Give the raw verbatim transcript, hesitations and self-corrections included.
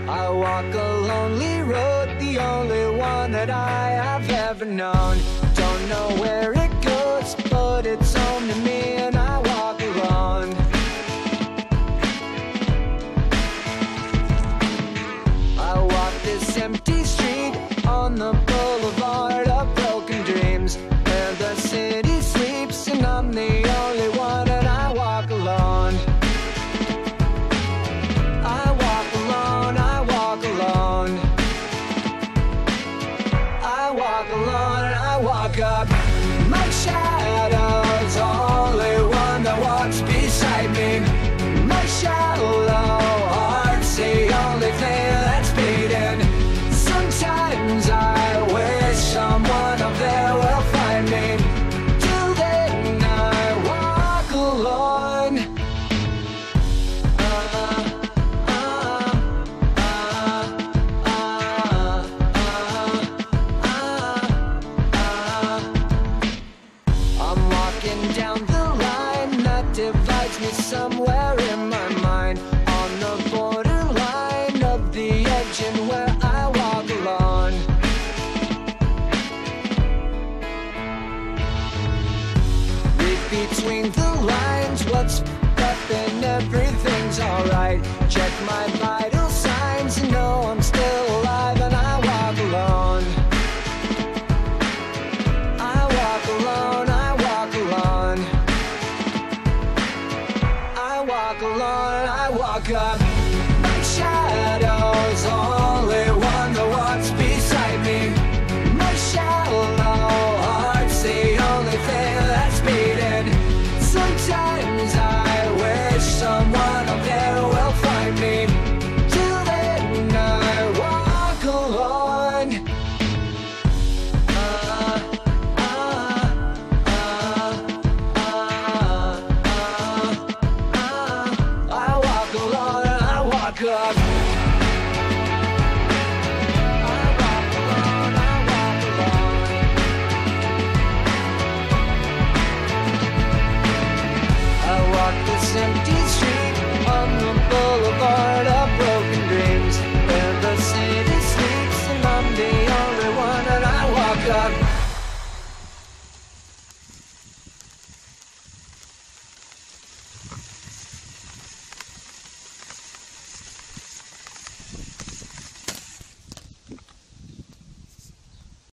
I walk a lonely road, the only one that I have ever known. Don't know where it goes, but it's home to me, and I walk alone. I walk this empty street on the boulevard of broken dreams, where the city sleeps and I'm the only one, and I walk alone. I walk alone, I walk alone. I walk alone and I walk up. My shadow's the only one that walks beside me. My shallow heart's the only thing that's beating. Sometimes I wish someone up there will find me. Till then I walk alone. Down the line that divides me somewhere in my mind, on the borderline of the edge and where I walk alone. Read between the lines, what's up and everything's alright. Check my vital signs and know I'm still alive, and I walk alone. I walk alone, I walk alone. I walk alone, I walk up. My shadow's the only one that walks beside me. My shallow heart's the only thing that's beating. Sometimes I wish someone up there will find me. Till then I walk alone. Up. I walk alone, I walk alone. I walk this empty street on the boulevard of broken dreams, where the city sleeps and I'm the only one, and I walk up.